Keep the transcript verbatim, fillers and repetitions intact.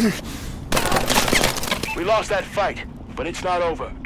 We lost that fight, but it's not over.